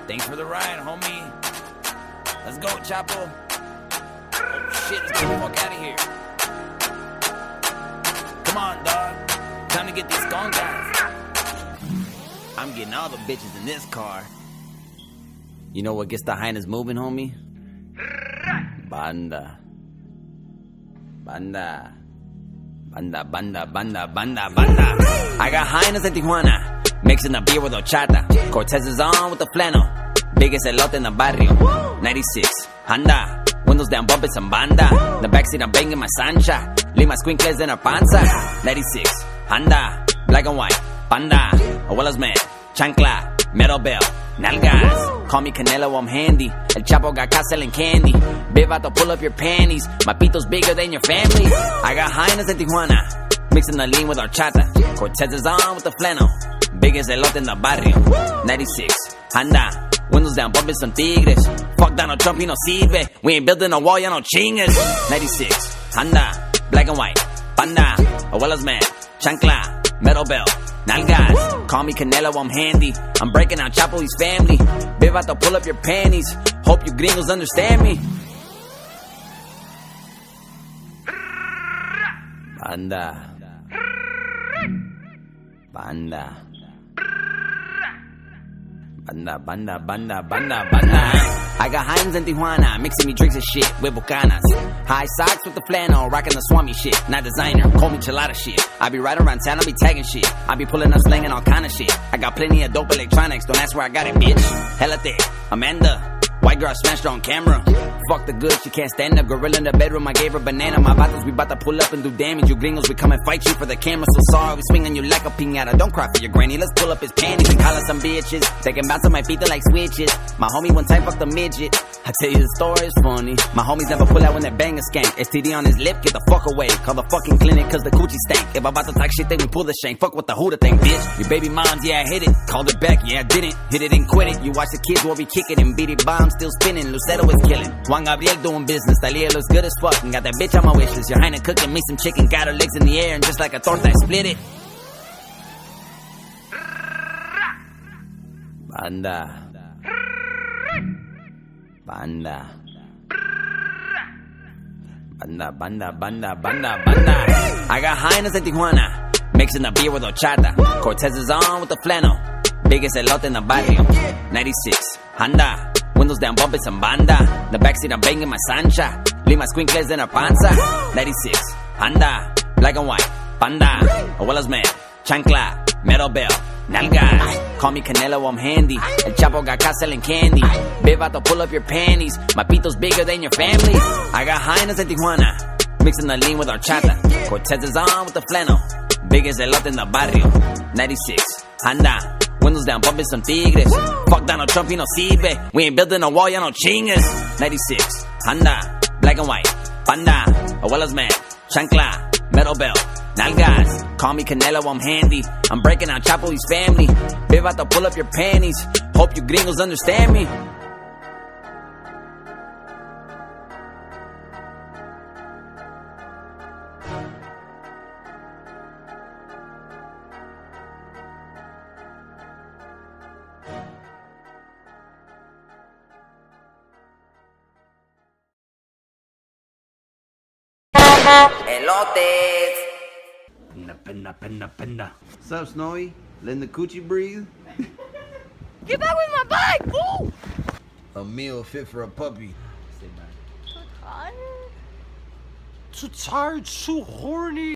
Thanks for the ride, homie. Let's go, Chapo. Oh, shit, let's get the fuck out of here. Come on, dog. Time to get these skunk guys. I'm getting all the bitches in this car. You know what gets the highness moving, homie? Banda. Banda. Banda, banda, banda, banda, banda. I got highness in Tijuana, mixing the beer with horchata. Cortez is on with the flannel, biggest elote in the barrio. 96, Honda, windows down, bumping some banda. The backseat I'm banging my Sancha, leave my squinkles in her panza. 96, Honda, black and white, panda. Abuela's man, chancla, metal bell, nalgas. Call me Canelo, I'm handy. El Chapo got caught selling candy. Big about to pull up your panties. My pito's bigger than your family. I got highness in Tijuana, mixing the lean with horchata. Cortez is on with the flannel, biggest elote in the barrio. 96, Honda, windows down, bumping some tigres. Fuck Donald Trump, he no sirve. We ain't building a wall, ya no chingas. 96, Honda, black and white, panda. Abuela's man, chancla, metal bell, nalgas. Call me Canelo, I'm handy. I'm breaking out Chapo's family. Big about to pull up your panties. Hope you gringos understand me. Banda. Banda. Banda, banda, banda, banda, banda. I got Heinz in Tijuana, mixing me drinks and shit with Bucanas. High socks with the flannel, rocking the Swami shit. Not designer, call me Chelada shit. I be right around town, I be tagging shit. I be pulling up, slinging all kind of shit. I got plenty of dope electronics, don't ask where I got it, bitch. Helate, Amanda. White girl smashed her on camera. Fuck the good, she can't stand up. Gorilla in the bedroom, I gave her banana. My vatos, we bout to pull up and do damage. You gringos, we come and fight you for the camera. So sorry, we swing on you like a piñata. Don't cry for your granny, let's pull up his panties and call us some bitches. Taking bounce on my feet, they're like switches. My homie one time fucked a midget. I tell you the story is funny. My homies never pull out when they bang a skank. STD on his lip, get the fuck away. Call the fucking clinic cause the coochie stank. If I bout to talk shit, then we pull the shank. Fuck what the Huda think, bitch. Your baby moms, yeah I hit it. Called it back, yeah I didn't. Hit it and quit it. You watch the kids while we kick it and beat it. Bomb still spinning. Lucero is killing. Juan Gabriel doing business. Talia looks good as fuck and got that bitch on my wish list. Your Heine cooking me some chicken. Got her legs in the air and just like a torta I split it. Banda. Banda. Banda, banda, banda, banda, banda. I got highness in Tijuana, mixing the beer with horchata. Cortez is on with the flannel, biggest elote in the barrio. 96, Honda, windows down, bumping some banda. The backseat I'm banging my Sancha, leave my squinkles in her panza. 96, Honda, black and white, panda. Abuela's man, chancla, metal bell, nalgas. Call me Canelo, I'm handy. El Chapo got caught selling candy. Big about to pull up your panties. My pito's bigger than your family. I got highness in Tijuana, mixing the lean with horchata. Cortez is on with the flannel, biggest elote in the barrio. 96, Honda, windows down, bumping some tigres. Fuck Donald Trump, he no sirve. We ain't building a wall, ya no chingas. 96, Honda, black and white, panda. Abuela's man, chancla, metal bell, nalgas. Call me Canelo, I'm handy. I'm breaking out Chapo's family. Big about to pull up your panties. Hope you gringos understand me. Elotes. Penda, penda, penda. What's up, Snowy? Letting the coochie breathe? Get back with my bike! Ooh! A meal fit for a puppy. Too tired. Too tired, too horny.